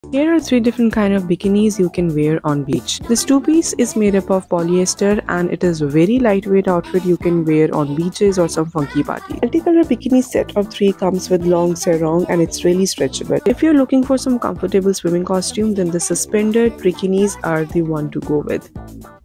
Here are 3 different kind of bikinis you can wear on beach. This two-piece is made up of polyester and it is a very lightweight outfit you can wear on beaches or some funky party. Multicolor bikini set of 3 comes with long sarong and it's really stretchable. If you're looking for some comfortable swimming costume, then the suspended bikinis are the one to go with.